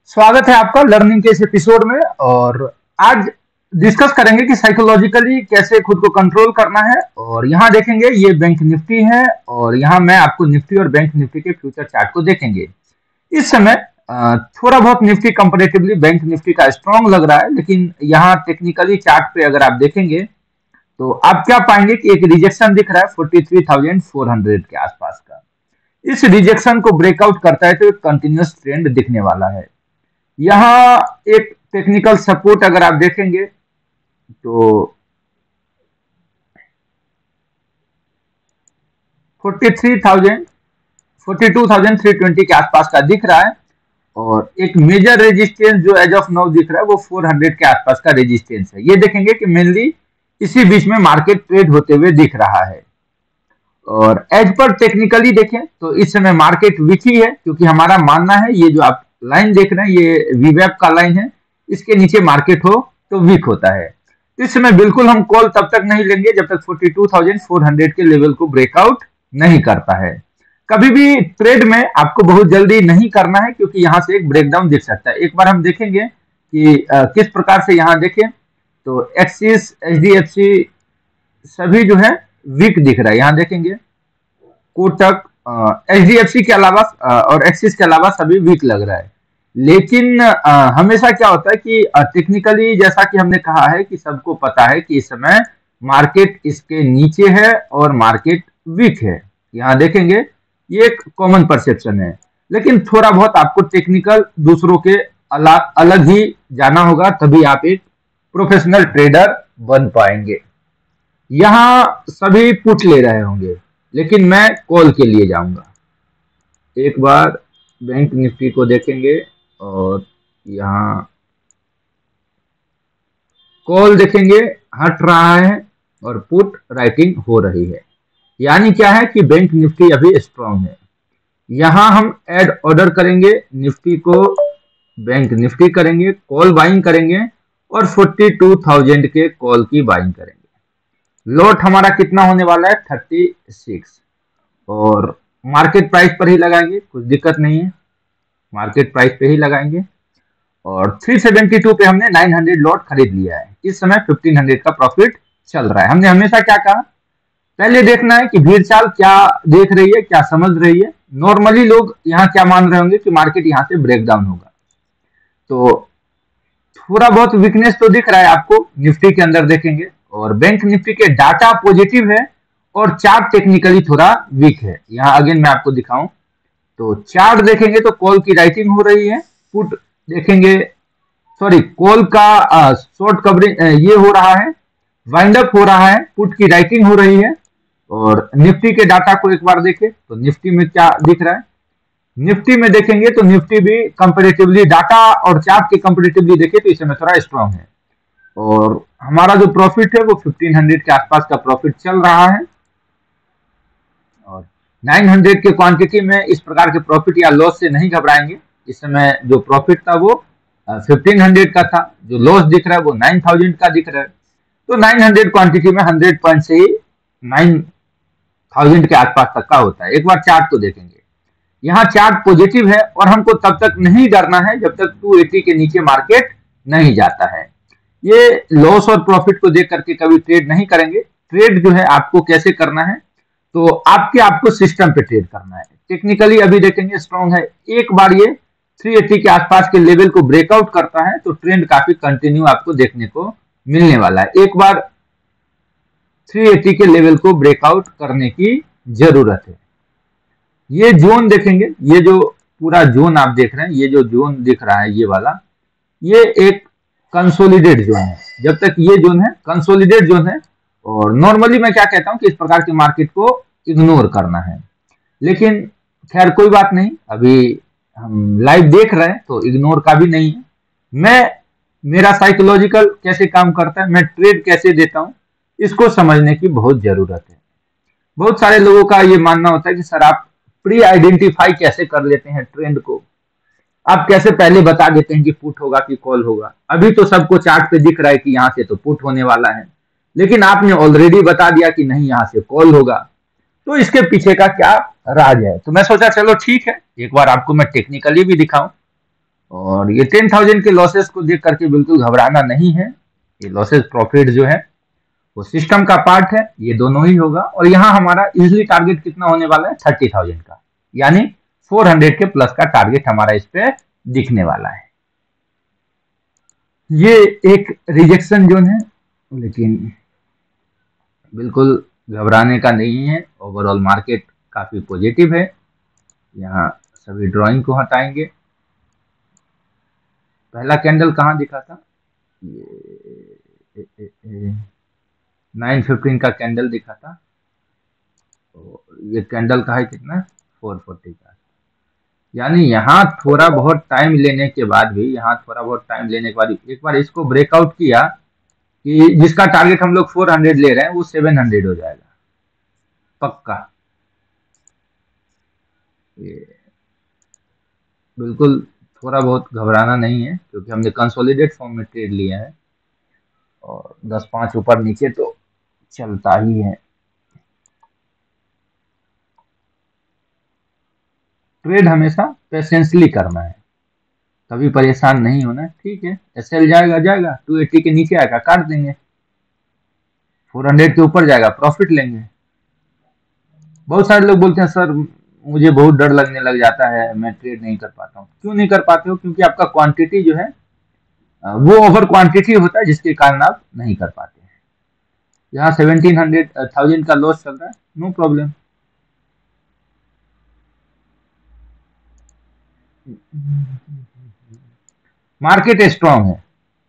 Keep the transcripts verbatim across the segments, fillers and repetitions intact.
स्वागत है आपका लर्निंग के इस एपिसोड में। और आज डिस्कस करेंगे कि साइकोलॉजिकली कैसे खुद को कंट्रोल करना है। और यहाँ देखेंगे ये बैंक निफ्टी है और यहाँ मैं आपको निफ्टी और बैंक निफ्टी के फ्यूचर चार्ट को देखेंगे। इस समय अ, थोड़ा बहुत निफ्टी कंपैरेटिवली बैंक निफ्टी का स्ट्रॉन्ग लग रहा है, लेकिन यहाँ टेक्निकली चार्ट पे अगर आप देखेंगे तो आप क्या पाएंगे कि एक रिजेक्शन दिख रहा है forty three thousand four hundred के आसपास का। इस रिजेक्शन को ब्रेकआउट करता है तो एक कंटिन्यूअस ट्रेंड दिखने वाला है। यहाँ एक टेक्निकल सपोर्ट अगर आप देखेंगे तो forty three thousand forty two thousand three twenty के आसपास का दिख रहा है और एक मेजर रेजिस्टेंस जो एज ऑफ नाउ दिख रहा है वो फोर हंड्रेड के आसपास का रेजिस्टेंस है। ये देखेंगे कि मेनली इसी बीच में मार्केट ट्रेड होते हुए दिख रहा है। और एज पर टेक्निकली देखें तो इस समय मार्केट वीक ही है, क्योंकि हमारा मानना है ये जो आप लाइन देख रहे हैं ये वीवेब का लाइन है, इसके नीचे मार्केट हो तो वीक होता है। इस समय बिल्कुल हम कॉल तब तक नहीं लेंगे जब तक forty two thousand four hundred के लेवल को ब्रेकआउट नहीं करता है। कभी भी ट्रेड में आपको बहुत जल्दी नहीं करना है, क्योंकि यहाँ से एक ब्रेकडाउन दिख सकता है। एक बार हम देखेंगे कि आ, किस प्रकार से यहाँ देखें तो एक्सिस, एचडीएफसी सभी जो है वीक दिख रहा है। यहाँ देखेंगे कोटक, एचडीएफसी के अलावा अ, और एक्सिस के अलावा सभी वीक लग रहा है। लेकिन अ, हमेशा क्या होता है कि टेक्निकली जैसा कि हमने कहा है कि सबको पता है कि इस समय मार्केट इसके नीचे है और मार्केट वीक है। यहाँ देखेंगे ये एक कॉमन परसेप्शन है, लेकिन थोड़ा बहुत आपको टेक्निकल दूसरों के अलग अलग ही जाना होगा, तभी आप एक प्रोफेशनल ट्रेडर बन पाएंगे। यहाँ सभी पुट ले रहे होंगे, लेकिन मैं कॉल के लिए जाऊंगा। एक बार बैंक निफ्टी को देखेंगे और यहाँ कॉल देखेंगे हट रहा है और पुट राइटिंग हो रही है। यानी क्या है कि बैंक निफ्टी अभी स्ट्रांग है। यहाँ हम ऐड ऑर्डर करेंगे, निफ्टी को बैंक निफ्टी करेंगे, कॉल बाइंग करेंगे और फोर्टी टू थाउजेंड के कॉल की बाइंग करेंगे। लॉट हमारा कितना होने वाला है थर्टी सिक्स, और मार्केट प्राइस पर ही लगाएंगे, कुछ दिक्कत नहीं है, मार्केट प्राइस पे ही लगाएंगे। और थ्री सेवेंटी टू पे हमने नाइन हंड्रेड लॉट खरीद लिया है। इस समय फिफ्टीन हंड्रेड का प्रॉफिट चल रहा है। हमने हमेशा क्या कहा, पहले देखना है कि भीड़ चाल क्या देख रही है, क्या समझ रही है। नॉर्मली लोग यहाँ क्या मान रहे होंगे कि मार्केट यहाँ से ब्रेकडाउन होगा, तो थोड़ा बहुत वीकनेस तो दिख रहा है आपको निफ्टी के अंदर देखेंगे। और बैंक निफ्टी के डाटा पॉजिटिव है और चार्ट टेक्निकली थोड़ा वीक है। यहाँ अगेन मैं आपको दिखाऊं तो चार्ट देखेंगे तो कॉल की राइटिंग हो रही है, पुट देखेंगे सॉरी कॉल का शॉर्ट कवरिंग ये हो रहा है, वाइंड अप हो रहा है, पुट की राइटिंग हो रही है। और निफ्टी के डाटा को एक बार देखें तो निफ्टी में क्या दिख रहा है, निफ्टी में देखेंगे तो निफ्टी भी कंपैरेटिवली डाटा और चार्ट के कंपैरेटिवली देखें तो इस समय थोड़ा स्ट्रांग है। और हमारा जो प्रॉफिट है वो फिफ्टीन हंड्रेड के आसपास का प्रॉफिट चल रहा है। और नाइन हंड्रेड के क्वांटिटी में इस प्रकार के प्रॉफिट या लॉस से नहीं घबराएंगे। इस समय जो प्रॉफिट था वो फिफ्टीन हंड्रेड का था, जो लॉस दिख रहा है वो नाइन थाउजेंड का दिख रहा है। तो नाइन हंड्रेड क्वांटिटी में हंड्रेड पॉइंट से ही नाइन थाउजेंड के आसपास तक का होता है। एक बार चार्ट को देखेंगे, यहाँ चार्ट पॉजिटिव है और हमको तब तक नहीं डरना है जब तक टू एटी के नीचे मार्केट नहीं जाता है। ये लॉस और प्रॉफिट को देख करके कभी ट्रेड नहीं करेंगे। ट्रेड जो है आपको कैसे करना है, तो आपके आपको सिस्टम पे ट्रेड करना है। टेक्निकली अभी देखेंगे स्ट्रॉन्ग है, एक बार ये थ्री एटी के आसपास के लेवल को ब्रेकआउट करता है तो ट्रेंड काफी कंटिन्यू आपको देखने को मिलने वाला है। एक बार थ्री एटी के लेवल को ब्रेकआउट करने की जरूरत है। ये जोन देखेंगे, ये जो पूरा जोन आप देख रहे हैं, ये जो जोन दिख रहा है ये वाला, ये एक कंसोलिडेट जोन है। जब तक ये जोन है कंसोलिडेट जोन है। और नॉर्मली मैं क्या कहता हूं कि इस प्रकार के मार्केट को इग्नोर करना है, लेकिन खैर कोई बात नहीं, अभी हम लाइव देख रहे हैं तो इग्नोर का भी नहीं है। मैं मेरा साइकोलॉजिकल कैसे काम करता है, मैं ट्रेड कैसे देता हूं, इसको समझने की बहुत जरूरत है। बहुत सारे लोगों का ये मानना होता है कि सर आप प्री आइडेंटिफाई कैसे कर लेते हैं ट्रेंड को, आप कैसे पहले बता देते हैं कि पुट होगा कि कॉल होगा। अभी तो सबको चार्ट पे दिख रहा है कि यहाँ से तो पुट होने वाला है, लेकिन आपने ऑलरेडी बता दिया कि नहीं यहाँ से कॉल होगा। तो इसके पीछे का क्या राज है। तो मैं सोचा चलो ठीक है, एक बार आपको मैं टेक्निकली भी दिखाऊं। और ये टेन थाउजेंड के लॉसेस को देख करके बिल्कुल घबराना नहीं है। ये लॉसेस प्रॉफिट जो है वो सिस्टम का पार्ट है, ये दोनों ही होगा। और यहाँ हमारा इजिली टारगेट कितना होने वाला है, थर्टी थाउजेंड का, यानी फोर हंड्रेड के प्लस का टारगेट हमारा इस पे दिखने वाला है। ये एक रिजेक्शन जोन है, लेकिन बिल्कुल घबराने का नहीं है। ओवरऑल मार्केट काफी पॉजिटिव है। यहाँ सभी ड्राइंग को हटाएंगे। पहला कैंडल कहाँ दिखा था, ये नाइन फिफ्टीन का कैंडल दिखा था। तो ये कैंडल का है कितना, फोर फोर्टी का। यानी यहाँ थोड़ा बहुत टाइम लेने के बाद भी यहाँ थोड़ा बहुत टाइम लेने के बाद एक बार इसको ब्रेकआउट किया कि जिसका टारगेट हम लोग फोर हंड्रेड ले रहे हैं वो सेवन हंड्रेड हो जाएगा पक्का। ये बिल्कुल थोड़ा बहुत घबराना नहीं है, क्योंकि हमने कंसोलिडेट फॉर्म में ट्रेड लिया है और दस पांच ऊपर नीचे तो चलता ही है। ट्रेड हमेशा पेशेंसली करना है, कभी परेशान नहीं होना है। ठीक है, एसएल जाएगा जाएगा, टू एटी के नीचे आएगा काट देंगे, फोर हंड्रेड के ऊपर जाएगा प्रॉफिट लेंगे। बहुत सारे लोग बोलते हैं सर मुझे बहुत डर लगने लग जाता है, मैं ट्रेड नहीं कर पाता हूँ। क्यों नहीं कर पाते हो, क्योंकि आपका क्वांटिटी जो है वो ओवर क्वांटिटी होता है, जिसके कारण आप नहीं कर पाते हैं। यहाँ सेवनटीन हंड्रेड थाउजेंड का लॉस चल रहा है, नो प्रॉब्लम। मार्केट स्ट्रांग है,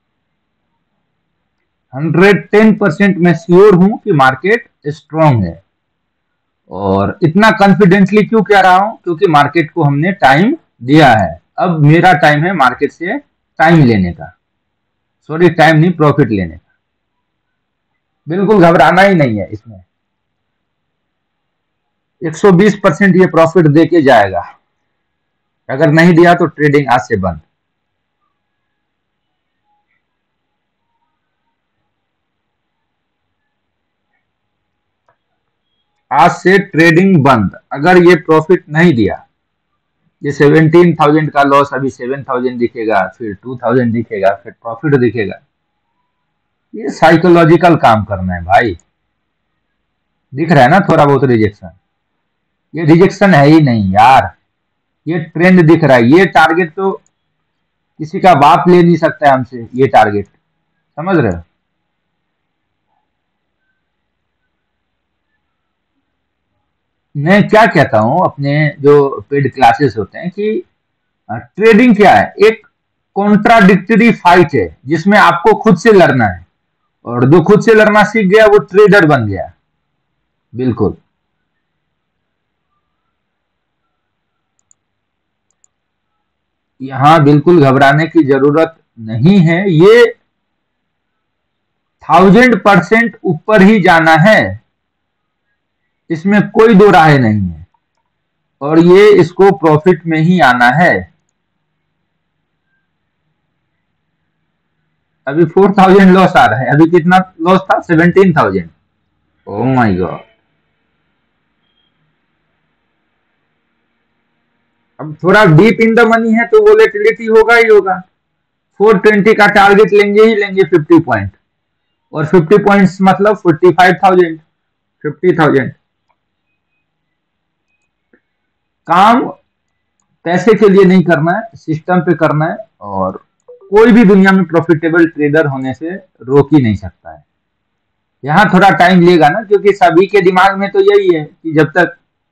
हंड्रेड टेन परसेंट मैं श्योर हूं कि मार्केट स्ट्रांग है। और इतना कॉन्फिडेंटली क्यों कह रहा हूं, क्योंकि मार्केट को हमने टाइम दिया है। अब मेरा टाइम है मार्केट से टाइम लेने का, सॉरी टाइम नहीं, प्रॉफिट लेने का। बिल्कुल घबराना ही नहीं है इसमें। एक सौ बीस परसेंट ये प्रॉफिट देके जाएगा, अगर नहीं दिया तो ट्रेडिंग आज से बंद। आज से ट्रेडिंग बंद, अगर ये प्रॉफिट नहीं दिया। ये सेवनटीन थाउजेंड का लॉस अभी सेवन थाउजेंड दिखेगा, फिर टू थाउजेंड दिखेगा, फिर प्रॉफिट दिखेगा। ये साइकोलॉजिकल काम करना है भाई। दिख रहा है ना थोड़ा बहुत रिजेक्शन, ये रिजेक्शन है ही नहीं यार, ये ट्रेंड दिख रहा है। ये टारगेट तो किसी का बाप ले नहीं सकता है हमसे, ये टारगेट, समझ रहे हो। मैं क्या कहता हूं अपने जो पेड क्लासेस होते हैं कि ट्रेडिंग क्या है, एक कॉन्ट्राडिक्टरी फाइट है जिसमें आपको खुद से लड़ना है। और जो खुद से लड़ना सीख गया वो ट्रेडर बन गया। बिल्कुल यहां बिल्कुल घबराने की जरूरत नहीं है। ये थाउजेंड परसेंट ऊपर ही जाना है, इसमें कोई दो राय नहीं है। और ये इसको प्रॉफिट में ही आना है। अभी फोर थाउजेंड लॉस आ रहा है, अभी कितना लॉस था, seventeen thousand. Oh my god, अब थोड़ा डीप इन द मनी है तो वोलेटिलिटी होगा ही होगा। फोर ट्वेंटी का टारगेट लेंगे ही लेंगे फिफ्टी पॉइंट, और फिफ्टी पॉइंट्स मतलब forty five thousand, fifty thousand. काम पैसे के लिए नहीं करना है, सिस्टम पे करना है। और कोई भी दुनिया में प्रॉफिटेबल ट्रेडर होने से रोक ही नहीं सकता है। यहाँ थोड़ा टाइम लेगा ना, क्योंकि सभी के दिमाग में तो यही है कि जब तक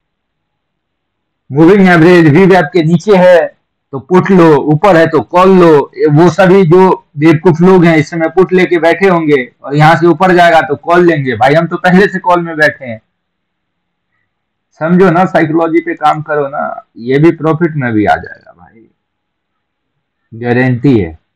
मूविंग एवरेज वीवैप के नीचे है तो पुट लो, ऊपर है तो कॉल लो। वो सभी जो बेवकूफ लोग हैं इस समय पुट लेके बैठे होंगे, और यहाँ से ऊपर जाएगा तो कॉल लेंगे। भाई हम तो पहले से कॉल में बैठे हैं, समझो ना, साइकोलॉजी पे काम करो ना, ये भी प्रॉफिट में भी आ जाएगा भाई, गारंटी है।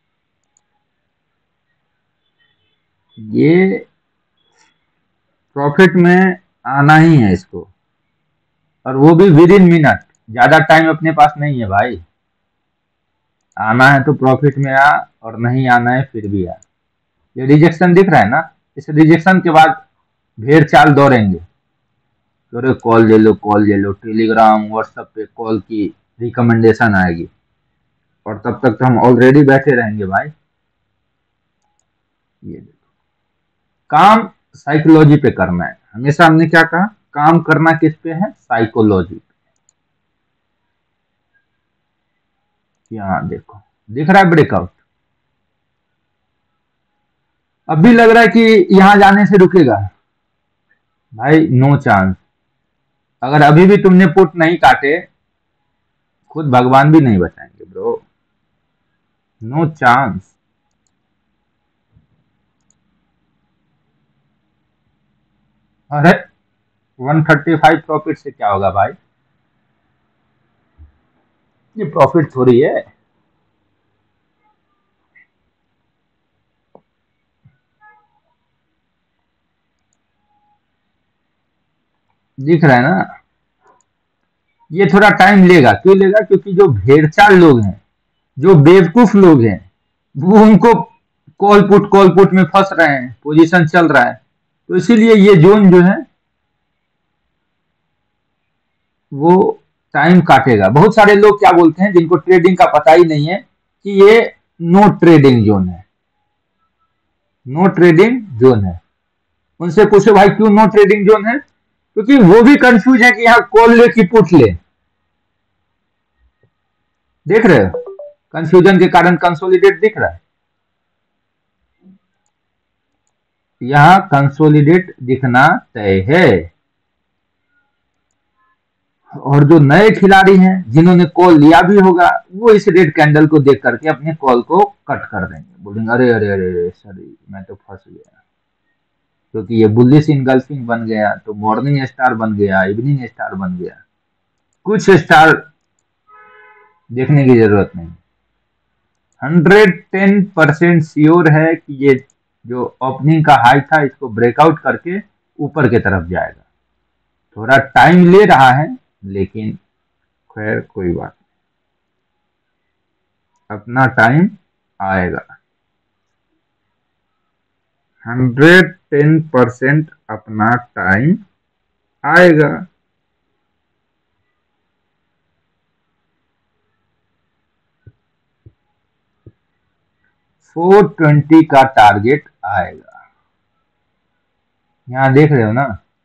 ये प्रॉफिट में आना ही है इसको, और वो भी विद इन मिनट। ज्यादा टाइम अपने पास नहीं है भाई, आना है तो प्रॉफिट में आ, और नहीं आना है फिर भी आ। ये रिजेक्शन दिख रहा है ना, इस रिजेक्शन के बाद भेड़ चाल दौड़ेंगे। अरे कॉल ले लो, कॉल ले लो, टेलीग्राम व्हाट्सएप पे कॉल की रिकमेंडेशन आएगी। और तब तक तो हम ऑलरेडी बैठे रहेंगे भाई। ये देखो, काम साइकोलॉजी पे करना है हमेशा। हमने क्या कहा, काम करना किस पे है, साइकोलॉजी पे। यहाँ देखो दिख रहा है ब्रेकआउट। अभी लग रहा है कि यहां जाने से रुकेगा भाई, नो चांस। अगर अभी भी तुमने पुट नहीं काटे, खुद भगवान भी नहीं बचाएंगे ब्रो, नो चांस। अरे एक सौ पैंतीस प्रॉफिट से क्या होगा भाई, ये प्रॉफिट थोड़ी है। दिख रहा है ना, ये थोड़ा टाइम लेगा। क्यों लेगा, क्योंकि जो भेड़चाल लोग हैं, जो बेवकूफ लोग हैं, वो उनको कॉल पुट कॉल पुट में फंस रहे हैं, पोजीशन चल रहा है, तो इसीलिए ये जोन जो है वो टाइम काटेगा। बहुत सारे लोग क्या बोलते हैं, जिनको ट्रेडिंग का पता ही नहीं है, कि ये नो ट्रेडिंग जोन है, नो ट्रेडिंग जोन है। उनसे पूछो भाई क्यों नो ट्रेडिंग जोन है, क्योंकि वो भी कंफ्यूज है कि यहाँ कॉल ले कि पुट ले। देख रहे हो, कंफ्यूजन के कारण कंसोलिडेट दिख रहा है, यहाँ कंसोलिडेट दिखना तय है। और जो नए खिलाड़ी हैं, जिन्होंने कॉल लिया भी होगा, वो इस रेड कैंडल को देख करके अपने कॉल को कट कर देंगे, बोलेंगे अरे अरे अरे अरे सॉरी मैं तो फंस गया, क्योंकि ये बुलिश इनगल्फिंग बन गया, तो मॉर्निंग स्टार बन गया, इवनिंग स्टार बन गया। कुछ स्टार देखने की जरूरत नहीं, हंड्रेड टेन परसेंट श्योर है कि ये जो ओपनिंग का हाई था, इसको ब्रेकआउट करके ऊपर की तरफ जाएगा। थोड़ा टाइम ले रहा है, लेकिन खैर कोई बात नहीं, अपना टाइम आएगा। हंड्रेड टेन परसेंट अपना टाइम आएगा। फोर ट्वेंटी का टारगेट आएगा, यहां देख रहे हो ना,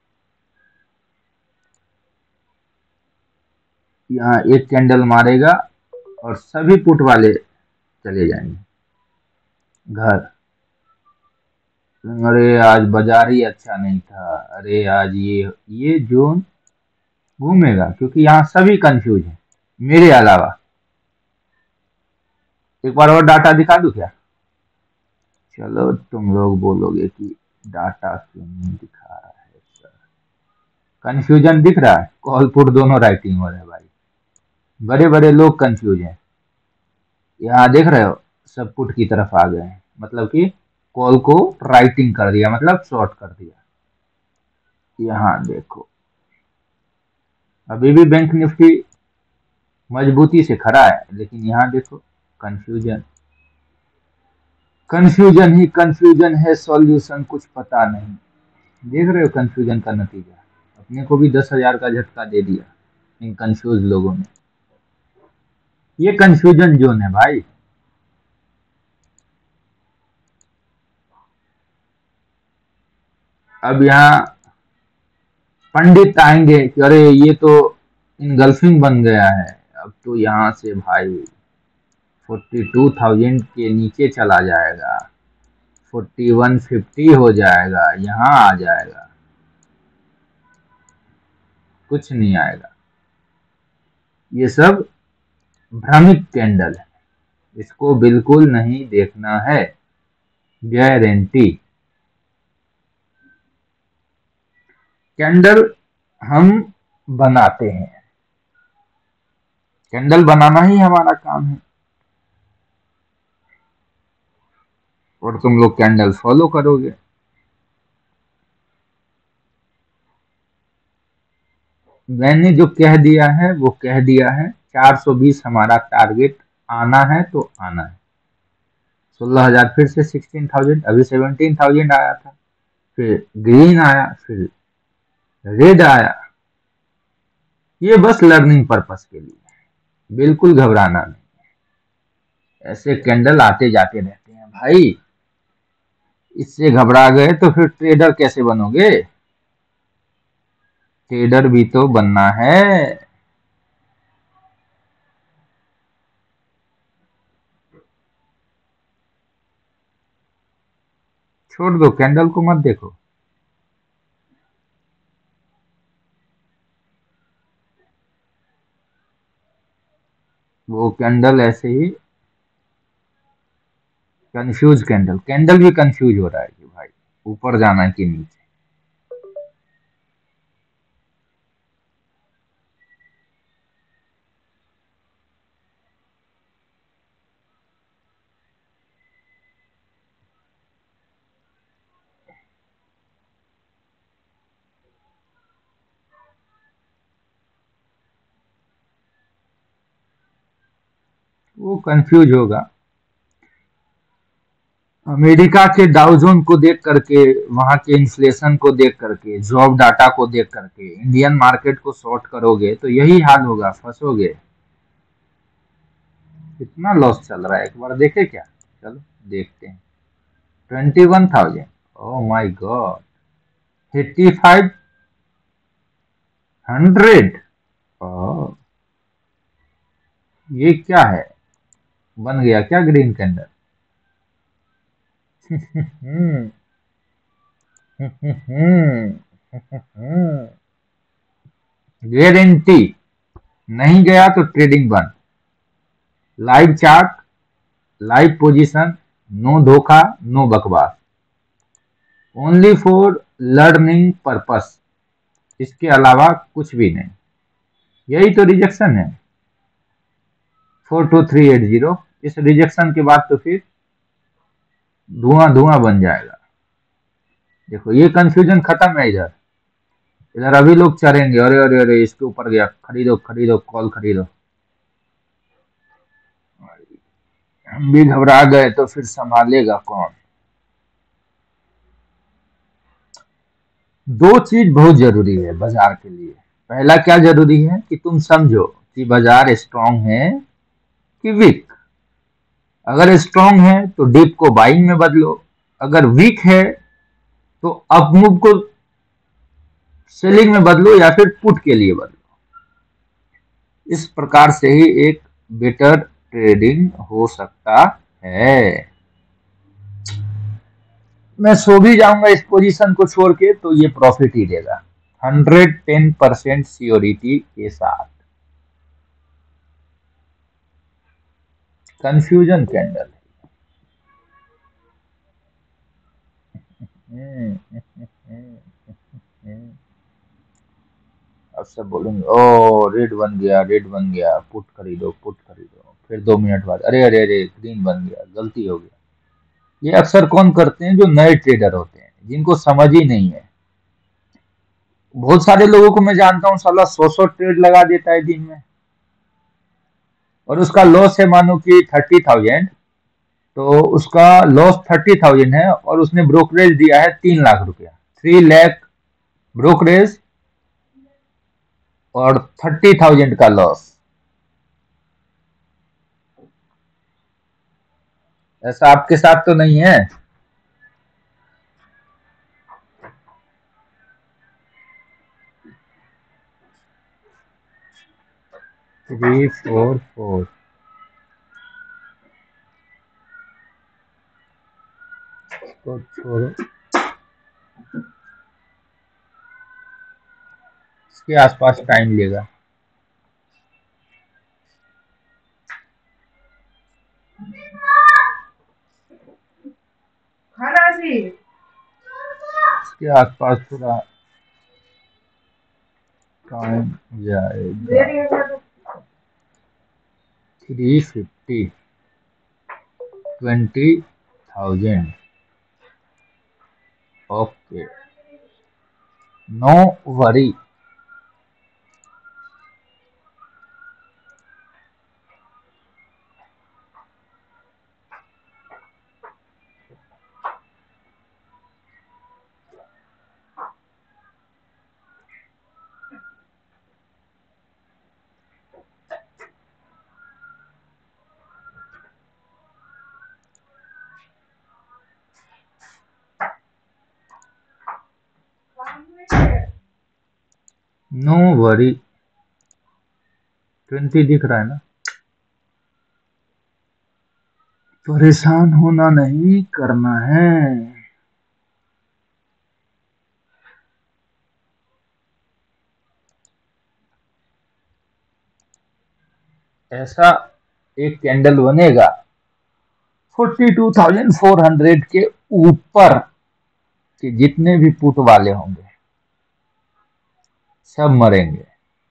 यहाँ एक कैंडल मारेगा और सभी पुट वाले चले जाएंगे घर। अरे आज बाजार ही अच्छा नहीं था, अरे आज ये ये जोन घूमेगा, क्योंकि यहाँ सभी कंफ्यूज हैं मेरे अलावा। एक बार और डाटा दिखा दूं क्या, चलो तुम लोग बोलोगे कि डाटा क्यों नहीं दिखा रहा है सर, कंफ्यूजन दिख रहा है, कॉल पुट दोनों राइटिंग हो रहे हैं भाई, बड़े बड़े लोग कंफ्यूज हैं। यहाँ देख रहे हो, सब पुट की तरफ आ गए हैं, मतलब कि कॉल को राइटिंग कर दिया, मतलब शॉर्ट कर दिया। यहाँ देखो, अभी भी बैंक निफ्टी मजबूती से खड़ा है, लेकिन यहाँ देखो कंफ्यूजन, कंफ्यूजन ही कंफ्यूजन है, सॉल्यूशन कुछ पता नहीं। देख रहे हो कंफ्यूजन का नतीजा, अपने को भी दस हजार का झटका दे दिया इन कंफ्यूज लोगों ने। ये कंफ्यूजन जोन है भाई। अब यहाँ पंडित आएंगे कि अरे ये तो इनगल्फिंग बन गया है, अब तो यहाँ से भाई फोर्टी टू थाउजेंड के नीचे चला जाएगा, फोर्टी वन फिफ्टी हो जाएगा, यहाँ आ जाएगा, कुछ नहीं आएगा। ये सब भ्रमिक कैंडल है, इसको बिल्कुल नहीं देखना है, गारंटी। कैंडल हम बनाते हैं, कैंडल बनाना ही हमारा काम है, और तुम लोग कैंडल फॉलो करोगे। मैंने जो कह दिया है वो कह दिया है, चार सौ बीस हमारा टारगेट आना है तो आना है। सोलह हजार फिर से सोलह हज़ार, अभी सत्रह हज़ार आया था, फिर ग्रीन आया, फिर रेड आया। ये बस लर्निंग पर्पस के लिए, बिल्कुल घबराना नहीं। ऐसे कैंडल आते जाते रहते हैं भाई। इससे घबरा गए तो फिर ट्रेडर कैसे बनोगे? ट्रेडर भी तो बनना है। छोड़ दो, कैंडल को मत देखो। वो कैंडल ऐसे ही कंफ्यूज, कैंडल कैंडल भी कंफ्यूज हो रहा है कि भाई ऊपर जाना है कि नीचे। वो कंफ्यूज होगा। अमेरिका के डाउजोन को देख करके, वहां के इन्फ्लेशन को देख करके, जॉब डाटा को देख करके इंडियन मार्केट को शॉर्ट करोगे तो यही हाल होगा, फंसोगे। कितना लॉस चल रहा है एक बार देखे क्या? चलो देखते हैं। Twenty one thousand. Oh my god. Eighty five hundred. ये क्या है? बन गया क्या ग्रीन कैंडल? हम्म। गारंटी। नहीं गया तो ट्रेडिंग बंद। Live chart, live position, no धोखा, नो बकवास। Only for learning purpose. इसके अलावा कुछ भी नहीं। यही तो रिजेक्शन है। Four two three eight zero. इस रिजेक्शन के बाद तो फिर धुआं धुआं बन जाएगा। देखो ये कंफ्यूजन खत्म है इधर। इधर अभी लोग चढ़ेंगे, अरे अरे अरे इसके ऊपर गया, खरीदो खरीदो, कॉल खरीदो। हम भी घबरा गए तो फिर संभालेगा कौन? दो चीज बहुत जरूरी है बाजार के लिए। पहला क्या जरूरी है कि तुम समझो कि बाजार स्ट्रांग है कि वीक। अगर स्ट्रांग है तो डिप को बाइंग में बदलो। अगर वीक है तो अप मूव को सेलिंग में बदलो या फिर पुट के लिए बदलो। इस प्रकार से ही एक बेटर ट्रेडिंग हो सकता है। मैं सो भी जाऊंगा इस पोजीशन को छोड़ के तो ये प्रॉफिट ही देगा, हंड्रेड टेन परसेंट सियोरिटी के साथ। Confusion candle. अब सब बोलेंगे ओ रेड बन गया, रेड बन गया, पुट खरीदो पुट खरीदो। फिर दो मिनट बाद अरे अरे अरे ग्रीन बन गया, गलती हो गया। ये अक्सर कौन करते हैं? जो नए ट्रेडर होते हैं, जिनको समझ ही नहीं है। बहुत सारे लोगों को मैं जानता हूँ, साला सौ सौ ट्रेड लगा देता है दिन में, और उसका लॉस है मानो कि थर्टी थाउजेंड। तो उसका लॉस थर्टी थाउजेंड है और उसने ब्रोकरेज दिया है तीन लाख रुपया। थ्री लैख ब्रोकरेज और थर्टी थाउजेंड का लॉस। ऐसा आपके साथ तो नहीं है? Three four four. तो छोड़ो, इसके आसपास टाइम लेगा। इसके आसपास पूरा टाइम जाएगा। Three fifty. Twenty thousand. Okay, no worry. No worry, twenty दिख रहा है ना। परेशान होना नहीं, करना है। ऐसा एक कैंडल बनेगा forty two thousand four hundred के ऊपर के जितने भी पुट वाले होंगे सब मरेंगे।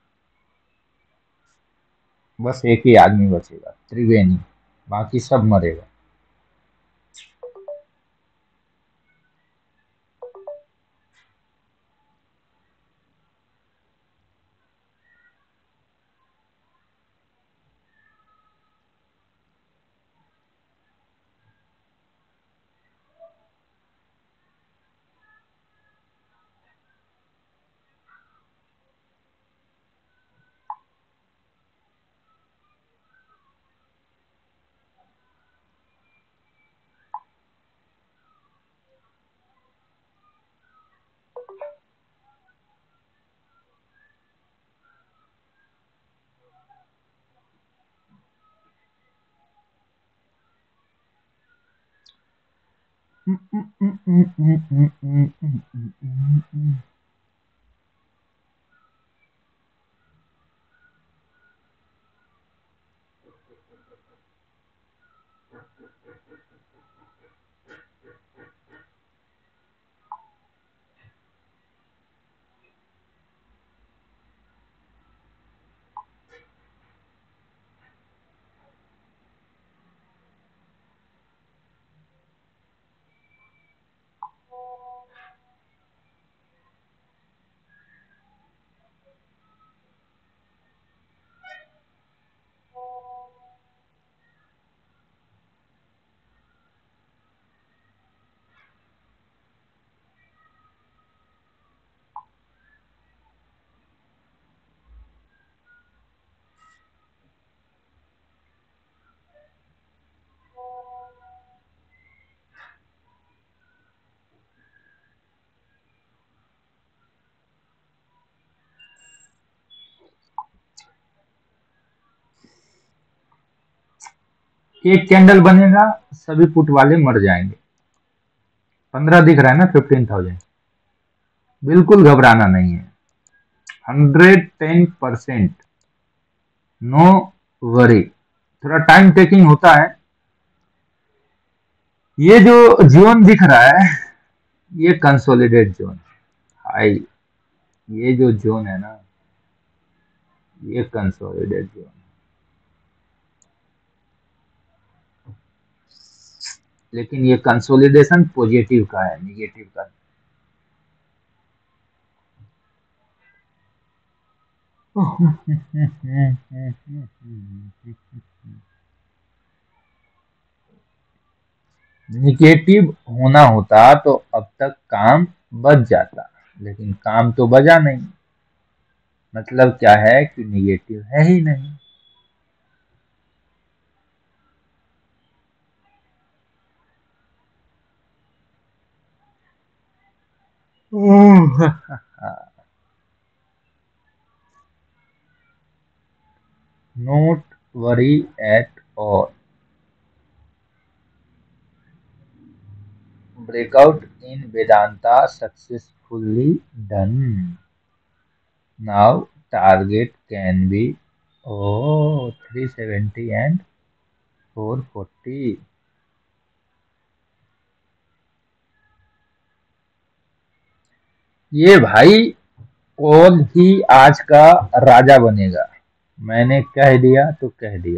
बस एक ही आदमी बचेगा, त्रिवेणी, बाकी सब मरेगा। एक कैंडल बनेगा, सभी पुट वाले मर जाएंगे। पंद्रह दिख रहा है ना, फिफ्टीन थाउजेंड। बिल्कुल घबराना नहीं है, hundred ten percent, no worry. थोड़ा टाइम टेकिंग होता है। ये जो जोन दिख रहा है ये कंसोलिडेट जोन हाई, ये जो जोन है ना ये कंसोलिडेट जोन। लेकिन ये कंसोलिडेशन पॉजिटिव का है, निगेटिव का। निगेटिव होना होता तो अब तक काम बच जाता, लेकिन काम तो बजा नहीं। मतलब क्या है कि निगेटिव है ही नहीं। Not worry at all, breakout in Vedanta successfully done. Now target can be oh three seventy and four forty. ये भाई कॉल ही आज का राजा बनेगा। मैंने कह दिया तो कह दिया।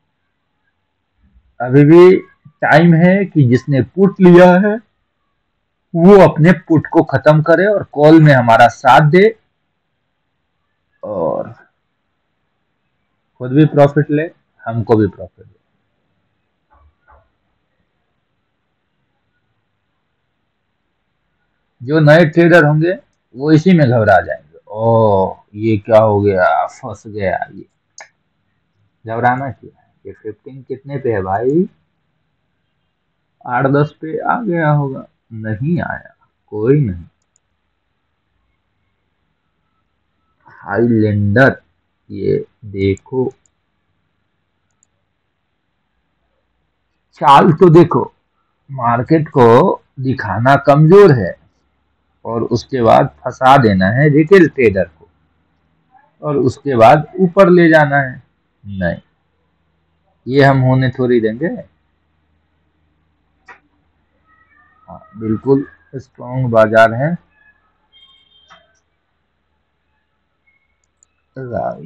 अभी भी टाइम है कि जिसने पुट लिया है वो अपने पुट को खत्म करे और कॉल में हमारा साथ दे और खुद भी प्रॉफिट ले, हमको भी प्रॉफिट दे। जो नए ट्रेडर होंगे वो इसी में घबरा जाएंगे, ओह ये क्या हो गया, फंस गया। ये घबराना क्यों है? ये फिफ्टीन कितने पे है भाई? आठ दस पे आ गया होगा। नहीं आया, कोई नहीं। हाईलैंडर, ये देखो चाल तो देखो, मार्केट को दिखाना कमजोर है और उसके बाद फंसा देना है रिटेल ट्रेडर को और उसके बाद ऊपर ले जाना है। नहीं, ये हम होने थोड़ी देंगे। हाँ, बिल्कुल स्ट्रॉन्ग बाजार है। Right.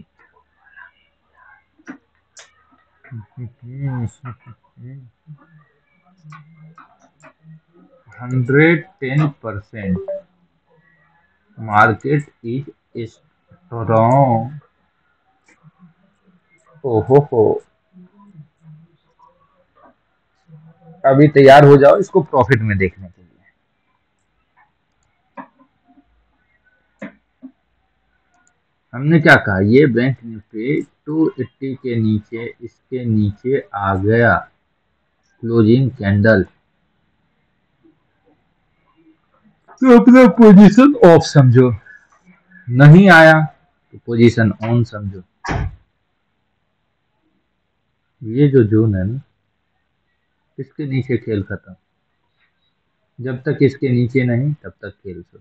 Hundred ten percent market is strong. ओहो हो, अभी तैयार हो जाओ इसको प्रॉफिट में देखने के लिए। हमने क्या कहा, ये बैंक निफ्टी टू एट्टी के नीचे, इसके नीचे आ गया क्लोजिंग कैंडल, तो अपना पोजीशन ऑफ समझो, नहीं आया तो पोजीशन ऑन समझो। ये जो जोन है ना, इसके नीचे खेल खत्म। जब तक इसके नीचे नहीं तब तक खेल शुरू।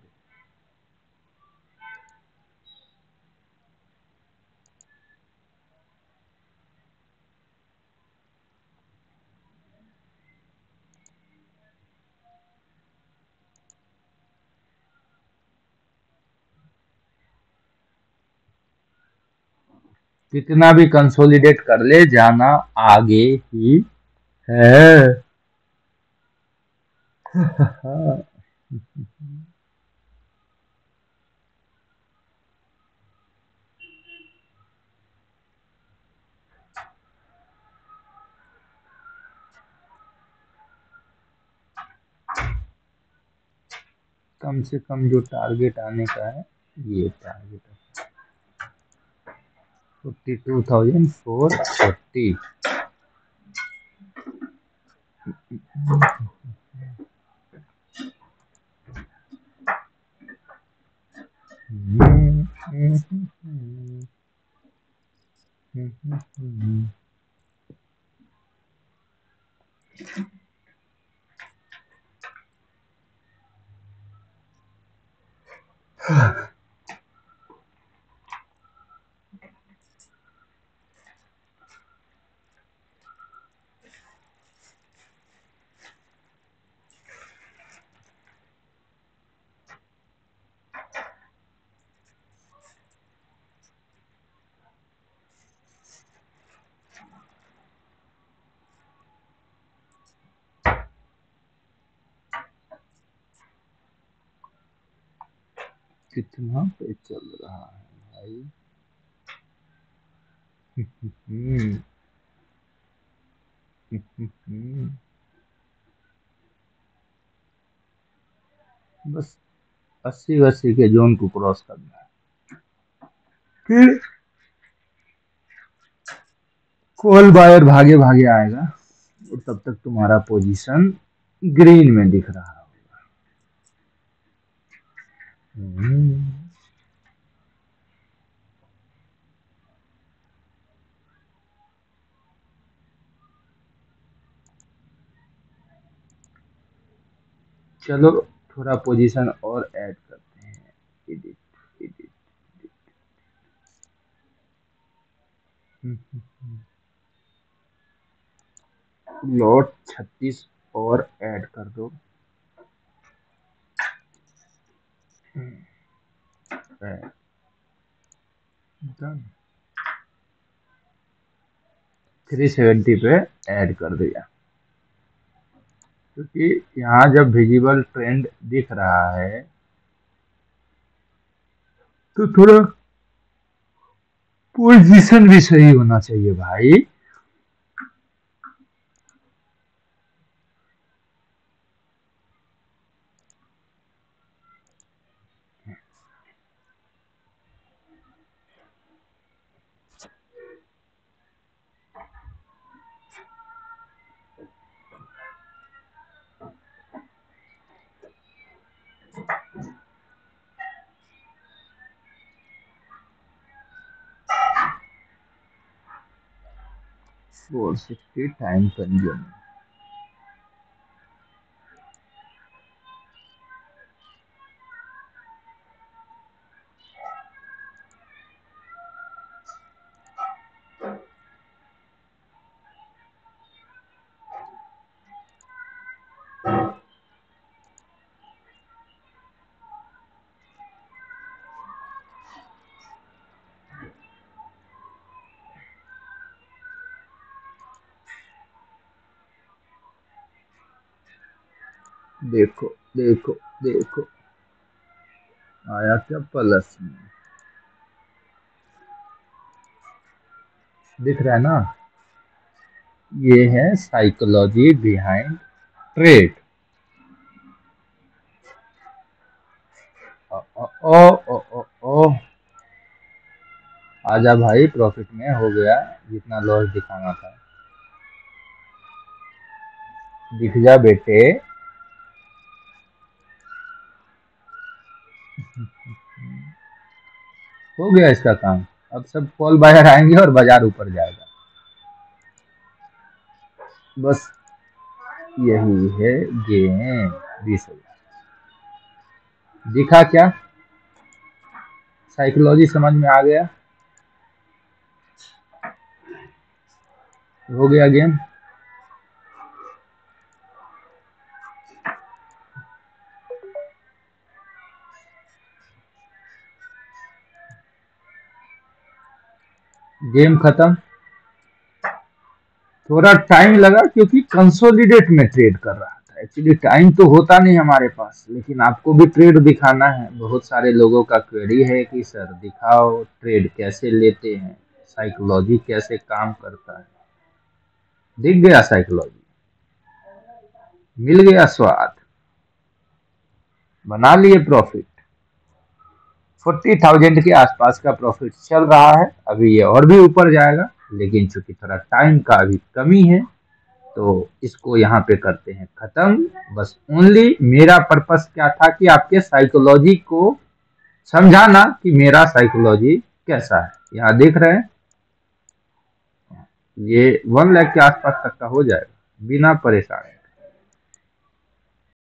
कितना भी कंसोलिडेट कर ले, जाना आगे ही है। कम से कम जो टारगेट आने का है, ये टारगेट है forty two thousand four forty. कितना पे चल रहा है भाई? हम्म, बस अस्सी अस्सी के जोन को क्रॉस करना है, फिर कॉल बायर भागे भागे आएगा और तब तक तुम्हारा पोजीशन ग्रीन में दिख रहा होगा। हम्म, चलो थोड़ा पोजीशन और ऐड करते हैं। एडिट, एडिट, लॉट छत्तीस और ऐड कर दो। थ्री सेवेंटी पे ऐड कर दिया, क्योंकि यहाँ जब विजिबल ट्रेंड दिख रहा है तो थोड़ा पोजीशन भी सही होना चाहिए भाई। Four sixty time consume. देखो देखो देखो, आया क्या प्लस में, दिख रहा है ना। ये है साइकोलॉजी बिहाइंड ट्रेड। ओ ओ ओ ओ ओ आजा भाई, प्रॉफिट में हो गया, जितना लॉस दिखाना था। दिख जा बेटे। हो गया इसका काम। अब सब कॉल बायर आएंगे और बाजार ऊपर जाएगा। बस यही है गेम। बीस हजार दिखा क्या? साइकोलॉजी समझ में आ गया? हो गया गेम। गेम खत्म। थोड़ा टाइम लगा क्योंकि कंसोलिडेट में ट्रेड कर रहा था। एक्चुअली टाइम तो होता नहीं हमारे पास, लेकिन आपको भी ट्रेड दिखाना है। बहुत सारे लोगों का क्वेरी है कि सर दिखाओ ट्रेड कैसे लेते हैं, साइकोलॉजी कैसे काम करता है। दिख गया साइकोलॉजी, मिल गया स्वाद, बना लिए प्रॉफिट। फोर्टी थाउजेंड के आसपास का प्रॉफिट चल रहा है। अभी ये और भी ऊपर जाएगा, लेकिन चूंकि थोड़ा टाइम का अभी कमी है तो इसको यहाँ पे करते हैं खत्म। बस ओनली मेरा पर्पस क्या था कि आपके साइकोलॉजी को समझाना कि मेरा साइकोलॉजी कैसा है। यहाँ देख रहे हैं ये वन लाख के आसपास तक का हो जाएगा बिना परेशानी।